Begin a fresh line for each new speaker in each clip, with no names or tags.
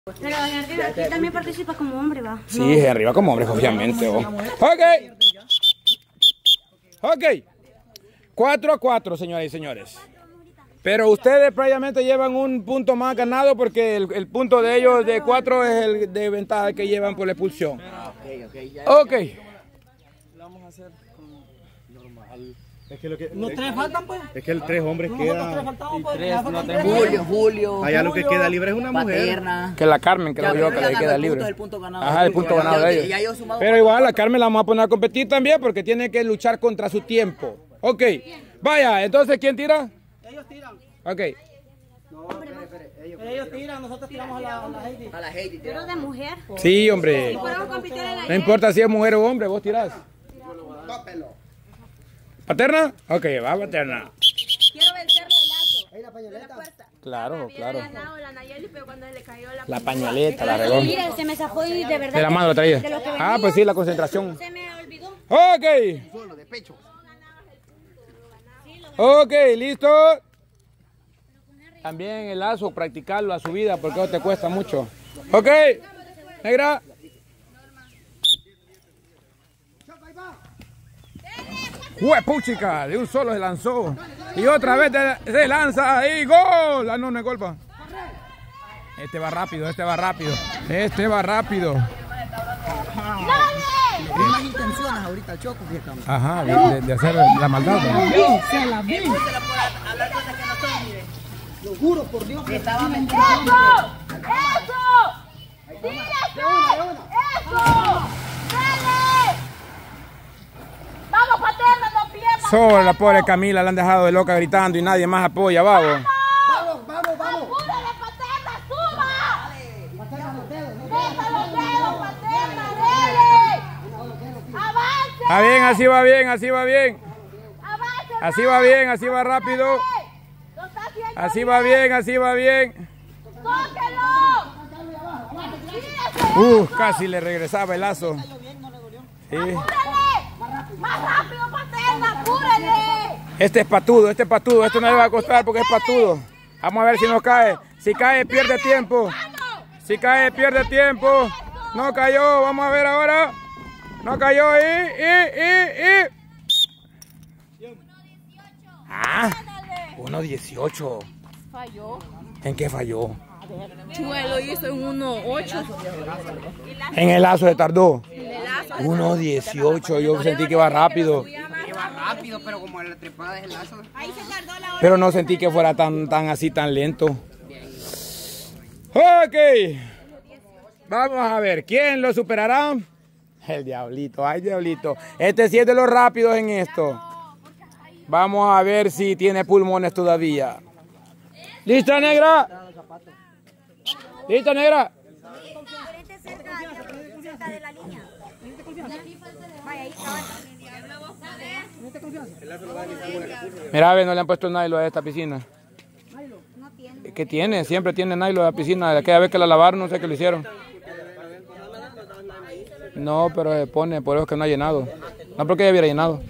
Pero aquí también participa como hombre, va.
Sí, Henry va como hombre, obviamente. Oh. Ok. Ok. 4-4, señoras y señores. Pero ustedes previamente llevan un punto más ganado porque el punto de ellos de 4 es el de ventaja que llevan por la expulsión. Ok.
Vamos a hacer normal. Es que lo que
¿Los tres faltan, pues?
es que el 3 hombres queda.
Julio.
Allá lo que queda libre es una mujer.
Que la Carmen, creo yo, que le queda libre. Ajá, el punto ganado de ellos. Pero igual la Carmen la vamos a poner a competir también porque tiene que luchar contra su tiempo. Ok. Vaya, entonces, ¿quién tira?
Ellos tiran.
Ok.
Ellos tiran, nosotros tiramos a Heidi.
A la Heidi. Pero de mujer.
Sí, hombre. No importa si es mujer o hombre, vos tirás. ¿Paterna? Ok, va paterna.
Quiero vencerle el lazo.
Ahí la pañoleta.
Claro, claro.
La Nayeli, pero cuando le cayó
La pañaleta, la regó.
Mira, se me zafó y de verdad.
De la mano lo traía. Ah, pues sí, la concentración.
Se me olvidó.
Ok.
Solo de pecho.
Ok, listo. También el lazo, practicarlo a su vida porque eso te cuesta mucho. Ok, negra. Huepuchica, de un solo se lanzó. Y otra vez se lanza y gol. Ah, no, no es golpa. Este va rápido, este va rápido. Este va rápido.
Tiene más intenciones ahorita el Choco, fíjate.
Ajá, de hacer la maldad.
Se la vi. Lo juro por Dios que estaba metido.
¡Eso! ¡Tírese! ¡Eso! ¡Dale! ¡Vamos, paterna, no pierdas!
Solo la pobre Camila la han dejado de loca gritando y nadie más apoya, vamos.
Vamos, vamos, vamos.
¡Apúrale, paterna, suba!
Paterna los dedos.
¡Deja los dedos, paterna, dele! ¡Avance!
Está bien, así va bien, así va bien.
¡Avance!
Así va bien, así va rápido.
¡Lo está haciendo
Así va bien, así va bien.
¡Tóquelo!
Casi le regresaba el lazo. Sí.
¡Apúrale! ¡Más rápido, paterna! ¡Apúrale!
Este es patudo, esto no le va a costar porque es patudo. Vamos a ver si no cae. Si cae, pierde tiempo. Si cae, pierde tiempo. No cayó, vamos a ver ahora. No cayó, Ah, 1.18.
Falló.
¿En qué falló?
Chuelo hizo en 1.8.
En el lazo se tardó. 1.18, yo sentí que iba rápido.
Iba rápido, pero como la trepada es el lazo.
Ahí se tardó la hora.
Pero no sentí que fuera tan así, tan lento. Ok. Vamos a ver, ¿quién lo superará? El diablito, ay diablito. Este sí es de los rápidos en esto. Vamos a ver si tiene pulmones todavía. ¿Lista, negra? ¿Lista, negra?
Cerca de la línea. Vaya, ahí
Mira, a ver, no le han puesto nylon a esta piscina.
no tiene.
¿Qué tiene? Siempre tiene nylon a la piscina. Aquella vez que la lavaron, no sé qué le hicieron. No, pero se pone, por eso que no ha llenado. No porque ya hubiera llenado.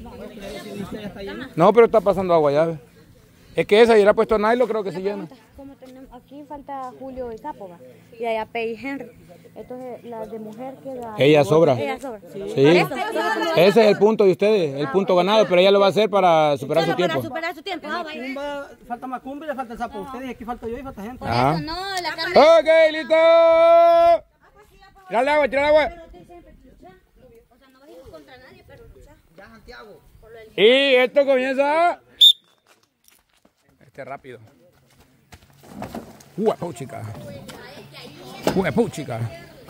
No, pero está pasando agua ya. Es que esa, y le ha puesto nylon, creo que se llena.
Como tenemos, aquí falta Julio y Capo, ¿va? Y allá Pei y Henry. Entonces, la de mujer queda...
Ella sobra.
Ella sobra.
Sí. Ese es el punto de ustedes, el punto ganado, pero ella lo va a hacer para superar su tiempo.
Para superar su tiempo. Ah, vaya.
Macumba, falta Macumba y le falta el sapo. Ustedes, aquí falta yo y falta gente.
Ajá.
No, la carne...
Ok, listo. Tira el agua, tira el agua.
O sea, no vas a ir contra nadie, pero lucha.
Ya, Santiago.
Y esto comienza... rápido. Huepuchica. Huepuchica.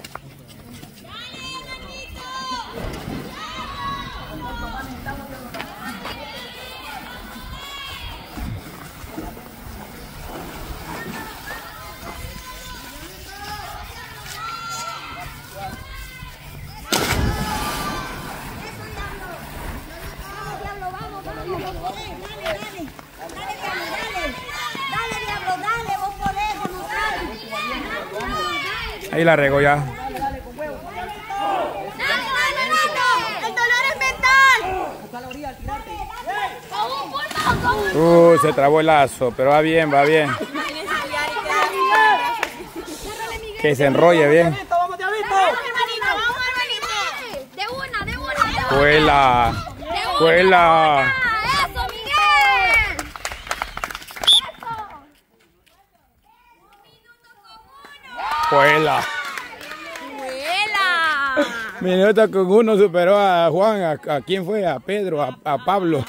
Ahí la regó ya.
¡El dolor es mental!
Se trabó el lazo, pero va bien, va bien. Que se enrolle bien.
Vamos, Diablito.
De una.
Cuela. Cuela.
¡Eso, Miguel!
Cuela. Minuto con uno superó a Juan. ¿A quién fue? A Pedro, a Pablo.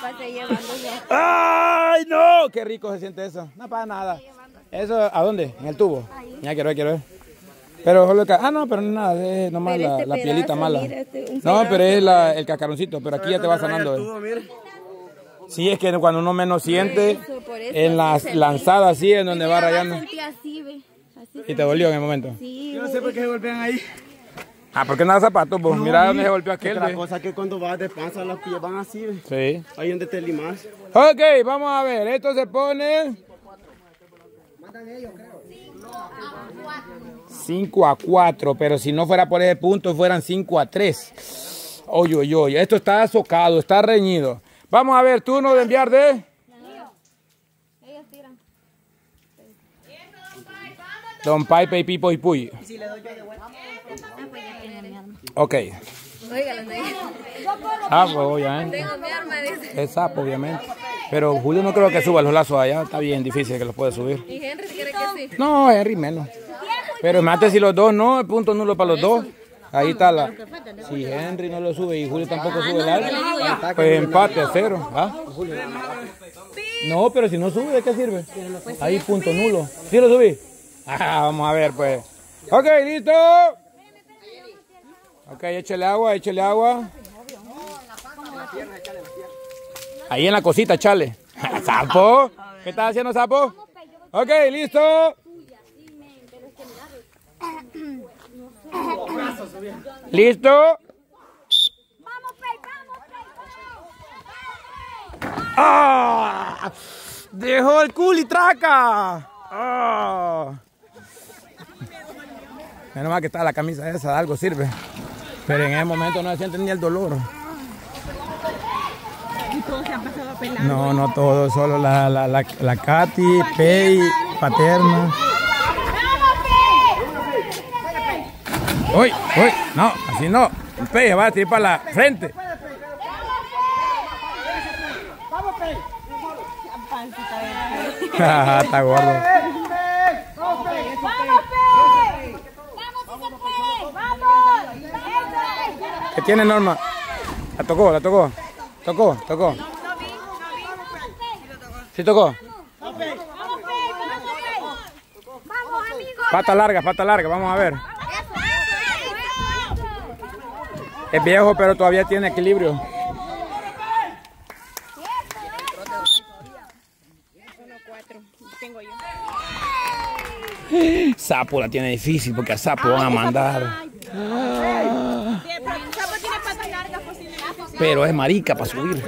¡Ay, no! Qué rico se siente eso. No para nada. ¿Eso a dónde? ¿En el tubo? Ya quiero ver. Pero solo no, pero no es nada, es nomás la pielita mala. No, pero es el cacaroncito, pero aquí ya te va sanando. Sí, es que cuando uno menos siente, en las lanzadas así es donde va rayando. ¿Y te dolió en el momento?
Yo no sé por qué se golpean ahí.
Porque nada zapatos, pues mira dónde se golpeó aquel.
La cosa que cuando vas de panza los pies van así.
Sí.
Ahí donde te limas.
Ok, vamos a ver, esto se pone 5-4, pero si no fuera por ese punto fueran 5-3. Oye, esto está socado, está reñido. Vamos a ver, turno de enviar de
Ellos tiran.
Don Paipe y Pipo y Puy. Ok.
Óigalo,
Pues obviamente.
tengo mi arma, dice.
Es sapo, obviamente. Pero Julio no creo que suba los lazos allá. Está bien difícil que los pueda subir.
¿Y Henry quiere que sí?
No, Henry menos. Pero imagínate si los dos no, el punto nulo para los dos. Ahí está la. Si Henry no lo sube y Julio tampoco sube el alto, pues empate a 0. No, pero si no sube, ¿de qué sirve? Ahí punto nulo. ¿Sí lo subí? Vamos a ver, pues. Ok, listo. Ok, échale agua. Ahí en la cosita, chale. Sapo. ¿Qué estás haciendo, sapo? Ok, listo. ¿Listo? ¡Ah! ¡Dejó el culitraca! ¡Ah! Menos mal que está la camisa esa, de algo sirve. Pero en ese momento no se siente ni el dolor.
Y todos se han pasado a pelar.
No todo, solo la Katy, Pei, Paterna. ¡Uy! No, así no. El Pei va a tirar para la frente. Está gordo. ¿Qué tiene, Norma? La tocó. ¿Sí tocó? Pata larga, vamos a ver. Es viejo, pero todavía tiene equilibrio. Sapo la tiene difícil porque a Sapo van a mandar. Pero es marica para subir.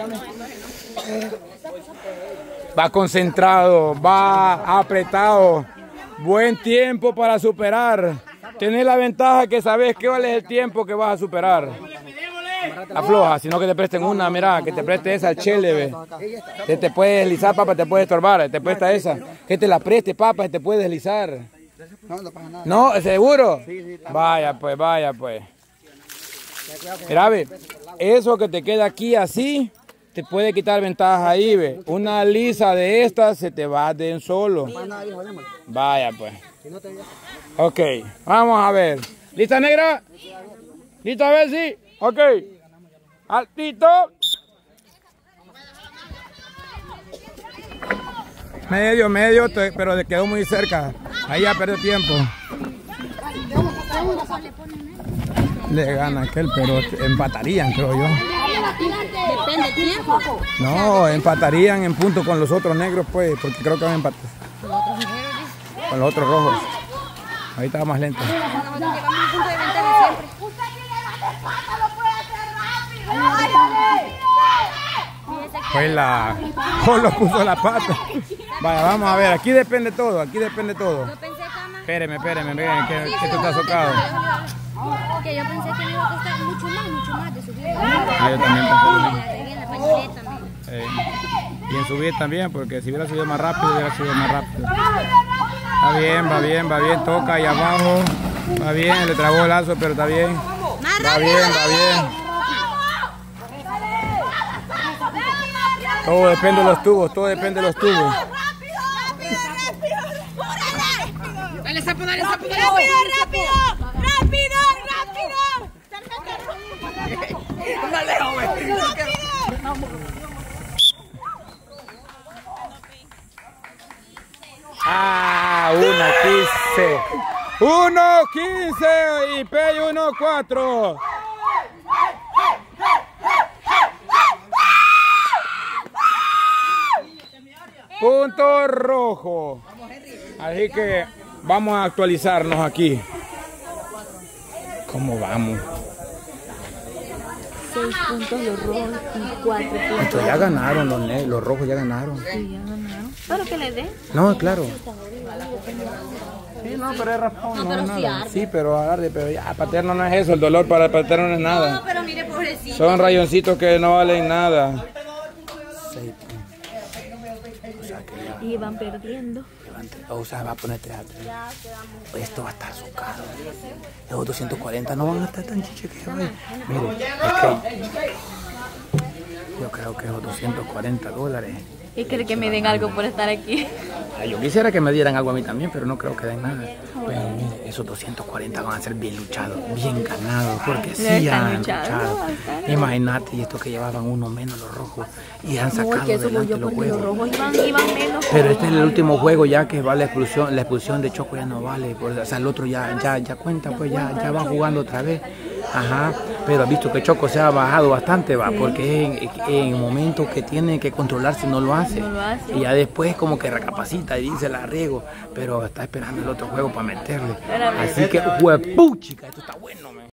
Va concentrado, va apretado. Buen tiempo para superar. Tenés la ventaja que sabes cuál es el tiempo que vas a superar. Afloja, sino que te presten una, mira, que te preste esa al chele, que te puede deslizar, papá, te puede estorbar, te presta esa. Que te la preste, papá, te puede deslizar.
No pasa nada.
¿No? ¿Seguro? Vaya pues. Mira, ve, eso que te queda aquí así, te puede quitar ventaja ahí, ve. Una lisa de estas se te va de en solo. Vaya pues. Ok, vamos a ver. ¿Lista, negra? ¿Lista a ver si? Ok. Altito. Medio, pero le quedó muy cerca. Ahí ya perdió tiempo. Le gana aquel, pero empatarían, creo yo.
Depende del tiempo.
No, empatarían en punto con los otros negros, pues, porque creo que van a empatar. Con los otros rojos. Ahí estaba más lento. Pues lo puso la pata. Vaya, vamos a ver, aquí depende todo. Espéreme, que esto está socado.
Que yo pensé que me iba a costar mucho más de subir.
Yo también pensé lo mismo.
La pañoleta,
Y en subir también, porque si hubiera subido más rápido, hubiera subido más rápido. Va bien, toca ahí abajo. Va bien, le trabó el lazo, pero está bien. Va bien, va bien. Todo depende de los tubos, todo depende de los tubos.
Dale, sapo, dale, sapo, dale.
¡Rápido!
Dale, joven.
Ah, 1.15. 1.15 y Pey 1.4. Punto rojo. Así que vamos a actualizarnos aquí. ¿Cómo vamos?
6 puntos los rojos y 4 puntos.
Estos ya ganaron, los rojos ya ganaron.
Sí, ya ganaron. Pero que le dé.
No, claro. Sí, no, pero es raspón, no,
pero
es
sí
nada.
arde.
Sí, pero arde, pero ya, paterno no es eso, el dolor para el paterno no es nada.
No, pero mire, pobrecito.
Son rayoncitos que no valen nada.
Y van perdiendo.
O sea, va a poner 3 a 3. Esto va a estar socado. Los 240 no van a estar tan chiches que hoy. Mire, es que yo creo que los $240.
¿Y cree que me den algo por estar aquí?
Ay, yo quisiera que me dieran algo a mí también, pero no creo que den nada. Pero mire, esos 240 van a ser bien luchados, bien ganados, porque sí han luchado. Imagínate, y esto que llevaban uno menos los rojos y han sacado adelante los juegos.
Los rojos iban menos.
Pero este es el último juego ya que va la expulsión de Choco ya no vale, o sea el otro ya cuenta, pues ya van jugando otra vez. Ajá, pero has visto que Choco se ha bajado bastante, va, porque en el momento que tiene que controlarse no lo hace. Y ya después como que recapacita y dice la riego, pero está esperando el otro juego para meterle. Así que, huepuchica, esto está bueno, man.